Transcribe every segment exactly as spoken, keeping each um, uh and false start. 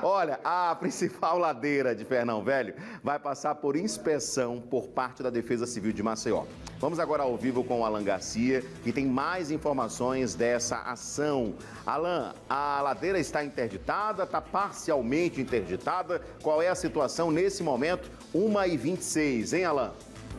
Olha, a principal ladeira de Fernão Velho vai passar por inspeção por parte da Defesa Civil de Maceió. Vamos agora ao vivo com o Alan Garcia, que tem mais informações dessa ação. Alan, a ladeira está interditada, está parcialmente interditada. Qual é a situação nesse momento? uma e vinte e seis, hein, Alan?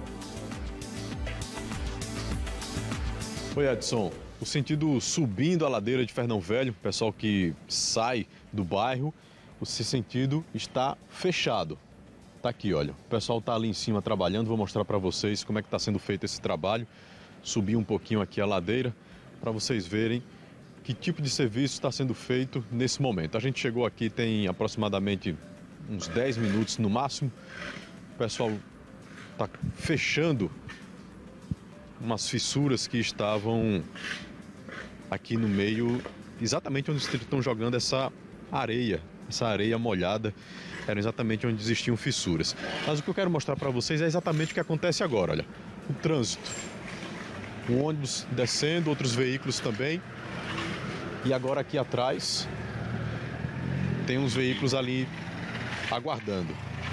Oi, Edson. O sentido subindo a ladeira de Fernão Velho, o pessoal que sai do bairro, o sentido está fechado. Tá aqui, olha. O pessoal tá ali em cima trabalhando. Vou mostrar para vocês como é que está sendo feito esse trabalho. Subir um pouquinho aqui a ladeira para vocês verem que tipo de serviço está sendo feito nesse momento. A gente chegou aqui tem aproximadamente uns dez minutos no máximo. O pessoal está fechando umas fissuras que estavam aqui no meio, exatamente onde estão jogando essa areia, essa areia molhada, era exatamente onde existiam fissuras. Mas o que eu quero mostrar para vocês é exatamente o que acontece agora, olha, o trânsito. Um ônibus descendo, outros veículos também, e agora aqui atrás tem uns veículos ali aguardando.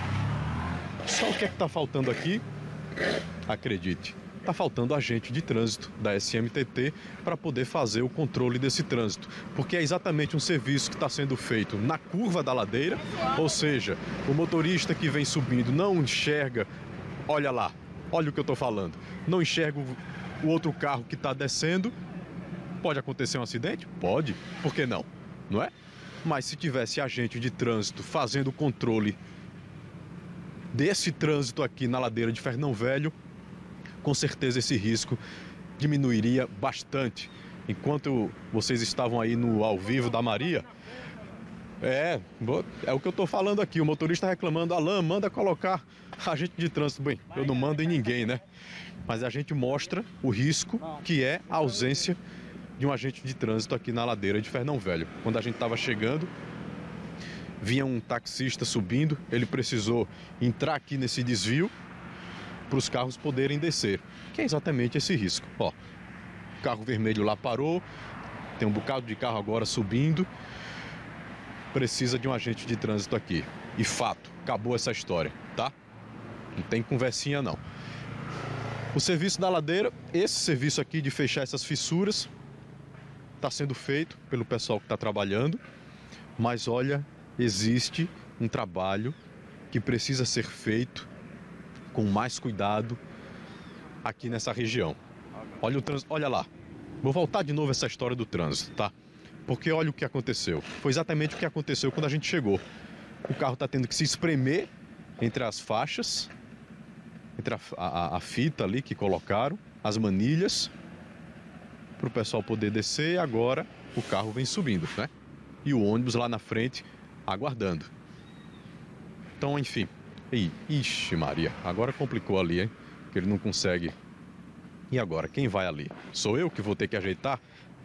Só o que é que está faltando aqui? Acredite. Está faltando agente de trânsito da S M T T para poder fazer o controle desse trânsito, porque é exatamente um serviço que está sendo feito na curva da ladeira, ou seja, o motorista que vem subindo não enxerga, olha lá, olha o que eu estou falando, não enxerga o outro carro que está descendo. Pode acontecer um acidente? Pode, por que não? Não é? Mas se tivesse agente de trânsito fazendo o controle desse trânsito aqui na ladeira de Fernão Velho, com certeza esse risco diminuiria bastante. Enquanto vocês estavam aí no ao vivo da Maria, é, é o que eu estou falando aqui, o motorista reclamando, Alan, manda colocar agente de trânsito. Bem, eu não mando em ninguém, né? Mas a gente mostra o risco que é a ausência de um agente de trânsito aqui na ladeira de Fernão Velho. Quando a gente estava chegando, vinha um taxista subindo, ele precisou entrar aqui nesse desvio para os carros poderem descer, que é exatamente esse risco. Ó, o carro vermelho lá parou, tem um bocado de carro agora subindo, precisa de um agente de trânsito aqui. E fato, acabou essa história, tá? Não tem conversinha não. O serviço da ladeira, esse serviço aqui de fechar essas fissuras, está sendo feito pelo pessoal que está trabalhando, mas olha, existe um trabalho que precisa ser feito com mais cuidado aqui nessa região. Olha o trânsito, olha lá. Vou voltar de novo essa história do trânsito, tá? Porque olha o que aconteceu. Foi exatamente o que aconteceu quando a gente chegou. O carro está tendo que se espremer entre as faixas, entre a, a, a fita ali que colocaram, as manilhas, para o pessoal poder descer, e agora o carro vem subindo, né? E o ônibus lá na frente aguardando. Então, enfim. E, ixi Maria, agora complicou ali, hein? Que ele não consegue. E agora, quem vai ali? Sou eu que vou ter que ajeitar?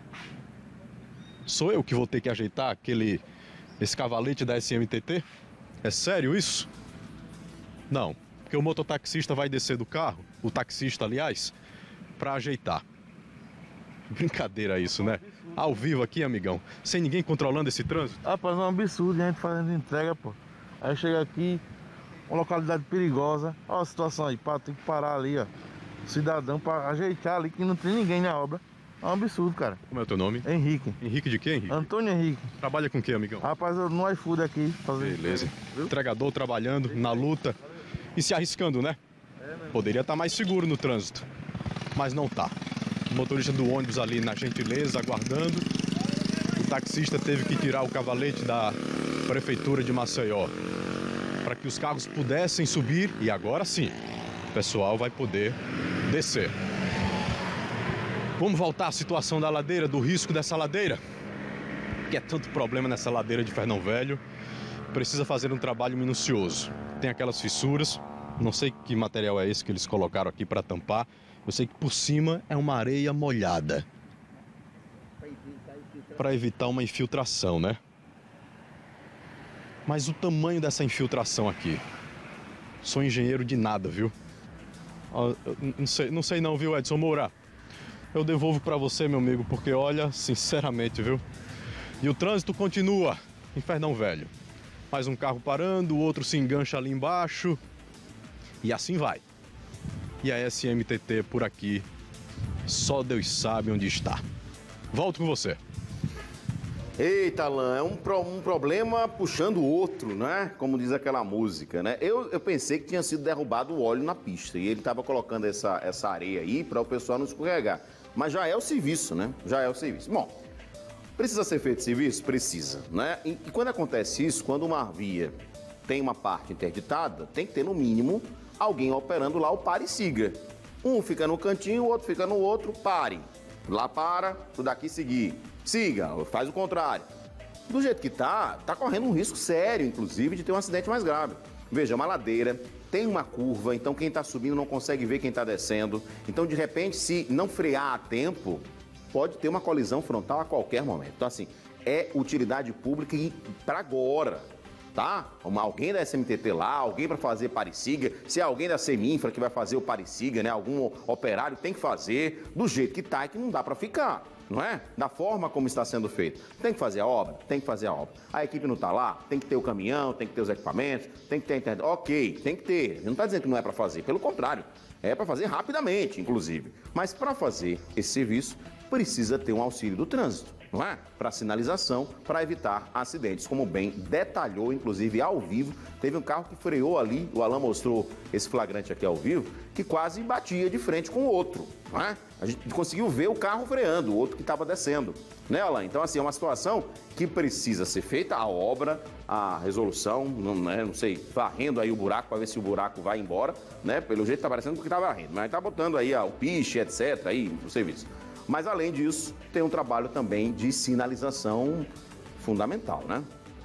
Sou eu que vou ter que ajeitar aquele, esse cavalete da S M T T? É sério isso? Não, porque o mototaxista vai descer do carro, o taxista, aliás, para ajeitar. Brincadeira isso, né? Ao vivo aqui, amigão, sem ninguém controlando esse trânsito. Rapaz, é um absurdo, a gente fazendo entrega, pô. Aí chega aqui, uma localidade perigosa, olha a situação aí, pá, tem que parar ali, ó. Cidadão para ajeitar ali, que não tem ninguém na obra. É um absurdo, cara. Como é o teu nome? Henrique. Henrique de quem, Henrique? Antônio Henrique. Trabalha com o quê, amigão? Rapaz, eu no iFood aqui. Fazendo Beleza. Entrega, entregador trabalhando na luta e se arriscando, né? É, poderia estar mais seguro no trânsito, mas não tá. O motorista do ônibus ali na gentileza, aguardando. O taxista teve que tirar o cavalete da prefeitura de Maceió para que os carros pudessem subir, e agora sim, o pessoal vai poder descer. Vamos voltar à situação da ladeira, do risco dessa ladeira, que é tanto problema nessa ladeira de Fernão Velho. Precisa fazer um trabalho minucioso. Tem aquelas fissuras, não sei que material é esse que eles colocaram aqui para tampar. Eu sei que por cima é uma areia molhada, para evitar uma infiltração, né? Mas o tamanho dessa infiltração aqui, sou engenheiro de nada, viu? Não sei, não sei não, viu, Edson Moura? Eu devolvo para você, meu amigo, porque olha, sinceramente, viu? E o trânsito continua em Fernão Velho. mais um carro parando, o outro se engancha ali embaixo e assim vai. E a S M T T por aqui, só Deus sabe onde está. Volto com você. Eita, Alain, é um, pro, um problema puxando o outro, né? Como diz aquela música, né? Eu, eu pensei que tinha sido derrubado o óleo na pista e ele estava colocando essa, essa areia aí para o pessoal não escorregar. Mas já é o serviço, né? Já é o serviço. Bom, precisa ser feito serviço? Precisa, né? E, e quando acontece isso, quando uma via tem uma parte interditada, tem que ter no mínimo alguém operando lá o pare e siga. Um fica no cantinho, o outro fica no outro, pare. Lá para, tu daqui seguir. Siga, faz o contrário. Do jeito que tá, tá correndo um risco sério, inclusive, de ter um acidente mais grave. Veja, uma ladeira, tem uma curva, então quem está subindo não consegue ver quem está descendo. Então, de repente, se não frear a tempo, pode ter uma colisão frontal a qualquer momento. Então, assim, é utilidade pública e para agora, tá? Uma, alguém da S M T T lá, alguém para fazer pare-siga, se é alguém da Seminfra que vai fazer o pare-siga, né? Algum operário tem que fazer do jeito que tá e que não dá para ficar. Não é? Da forma como está sendo feito. Tem que fazer a obra? Tem que fazer a obra. A equipe não está lá? Tem que ter o caminhão, tem que ter os equipamentos, tem que ter a internet. Ok, tem que ter. A gente não está dizendo que não é para fazer, pelo contrário. É para fazer rapidamente, inclusive. Mas para fazer esse serviço, precisa ter um auxílio do trânsito, não é? Para sinalização, para evitar acidentes, como bem detalhou, inclusive ao vivo. Teve um carro que freou ali, o Alain mostrou esse flagrante aqui ao vivo, que quase batia de frente com o outro, não é? A gente conseguiu ver o carro freando, o outro que estava descendo, né, Alain? Então, assim, é uma situação que precisa ser feita, a obra, a resolução, não, né, não sei, varrendo aí o buraco para ver se o buraco vai embora, né? Pelo jeito está parecendo porque está varrendo, mas está botando aí ó, o piche, etcétera, aí no serviço. Mas, além disso, tem um trabalho também de sinalização fundamental, né?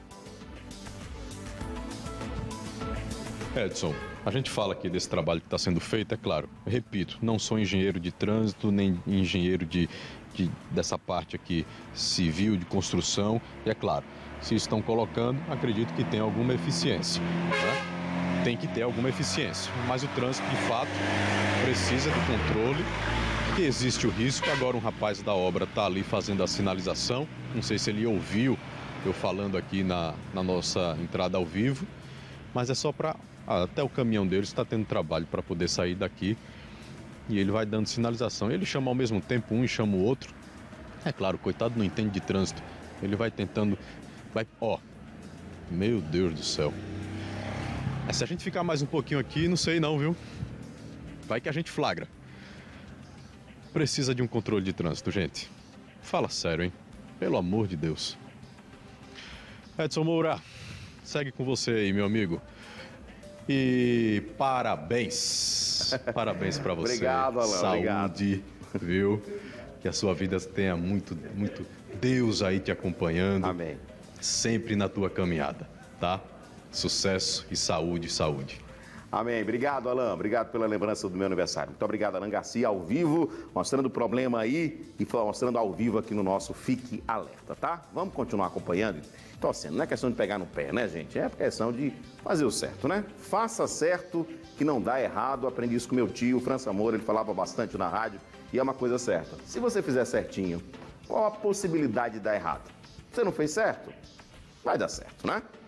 Edson, a gente fala aqui desse trabalho que está sendo feito, é claro. Eu repito, não sou engenheiro de trânsito, nem engenheiro de, de, dessa parte aqui civil, de construção. E é claro, se estão colocando, acredito que tem alguma eficiência, né? Tem que ter alguma eficiência. Mas o trânsito, de fato, precisa de controle, que existe o risco. Agora um rapaz da obra está ali fazendo a sinalização. Não sei se ele ouviu eu falando aqui na, na nossa entrada ao vivo, mas é só para... Ah, até o caminhão dele está tendo trabalho para poder sair daqui e ele vai dando sinalização. Ele chama ao mesmo tempo um e chama o outro. É claro, coitado não entende de trânsito. Ele vai tentando... Vai... Ó, meu Deus do céu. É, se a gente ficar mais um pouquinho aqui, não sei não, viu? Vai que a gente flagra. Precisa de um controle de trânsito, gente. Fala sério, hein? Pelo amor de Deus. Edson Moura, segue com você aí, meu amigo. E parabéns. Parabéns pra você. Obrigado, Alain. Saúde, obrigado. Viu? Que a sua vida tenha muito, muito Deus aí te acompanhando. Amém. Sempre na tua caminhada, tá? Sucesso e saúde, saúde. Amém. Obrigado, Alain. Obrigado pela lembrança do meu aniversário. Muito obrigado, Alain Garcia, ao vivo, mostrando o problema aí e mostrando ao vivo aqui no nosso Fique Alerta, tá? Vamos continuar acompanhando e torcendo. Não é questão de pegar no pé, né, gente? É questão de fazer o certo, né? Faça certo que não dá errado. Aprendi isso com meu tio, França Moura, ele falava bastante na rádio e é uma coisa certa. Se você fizer certinho, qual a possibilidade de dar errado? Você não fez certo? Vai dar certo, né?